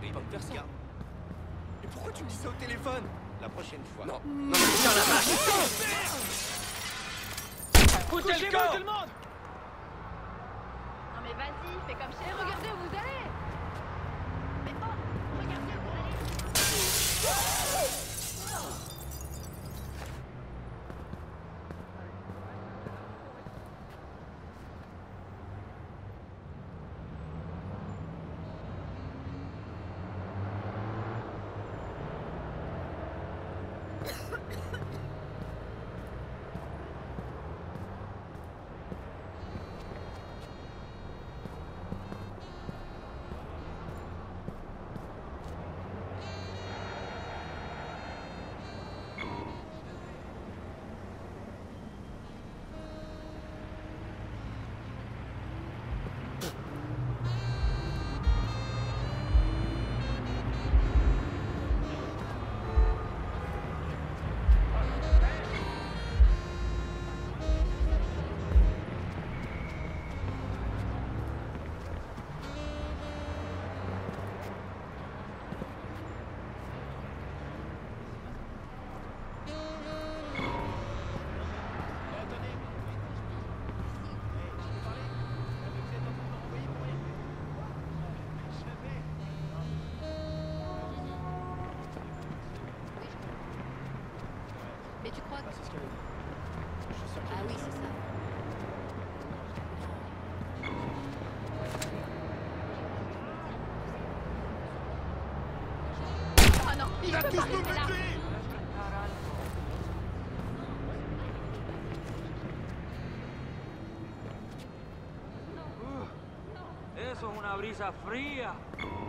pas me faire ça. Mais pourquoi tu me dis ça au téléphone? La prochaine fois. Non. Non, tiens la vache. Foutez le camp. tout le monde! Non mais vas-y, fais comme chez... Regardez où vous allez! Mais oh, regardez où vous allez! Mais tu crois que... C'est ce qu'elle a dit. Ah oui, c'est ça. Oh non, Il va tous nous rester là. buter! Eso es una brisa fría.